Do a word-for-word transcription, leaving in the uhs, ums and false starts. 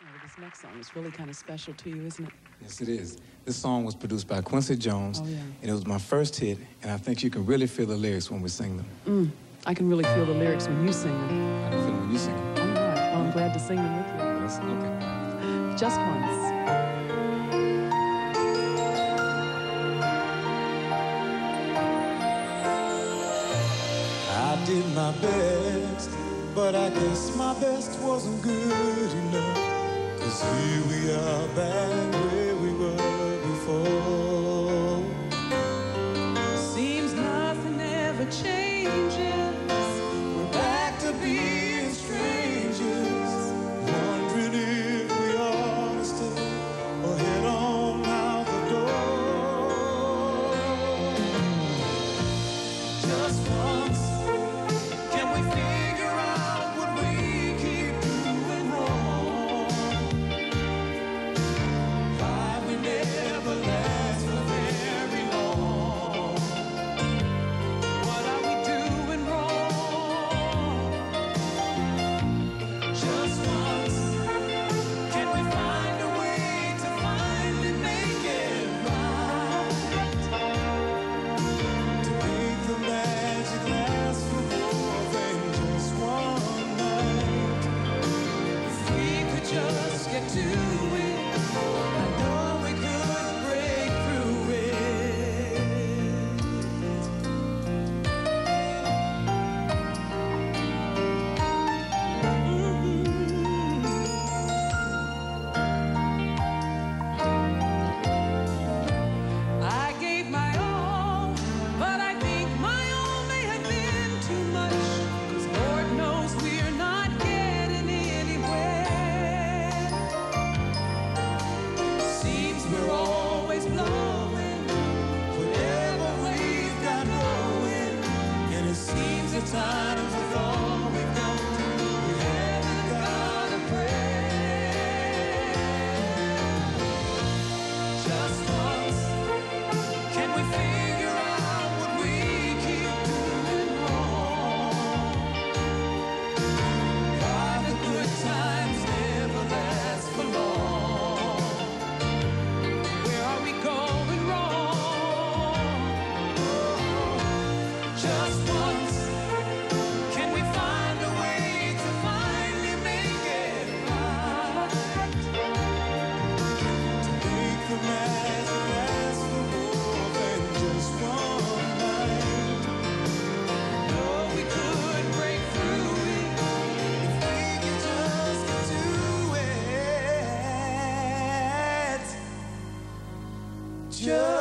This next song is really kind of special to you, isn't it? Yes, it is. This song was produced by Quincy Jones, oh, yeah. and it was my first hit, and I think you can really feel the lyrics when we sing them. Mm, I can really feel the lyrics when you sing them. I can feel them when you sing them. All right. Well, I'm glad to sing them with you. Yes, okay. Just once. I did my best, but I guess my best wasn't good enough. 'Cause here we are back where we were before. Seems nothing ever changes. We're back to being strangers, wondering if we ought to stay or head on out the door. Just once, can we figure out what we keep doing wrong? Why we never last for very long? What are we doing wrong? Just once, can we find a way to finally make it right? To make the magic last for more than just one night. If we could just get to it, I know we could break through it. I gave my all, but I think my all may have been too much. 'Cause Lord knows we're not getting anywhere. Seems we're always blowing Whatever we've got going, and it seems at times with all we've got, we haven't got a prayer. Just once, can we figure out what we keep doing wrong? Why the good times never last for long? Where are we going wrong? Just once, can we find a way to finally make it right? To make the magic last for more than just one night. No, we could break through it. If we could just get to it. Just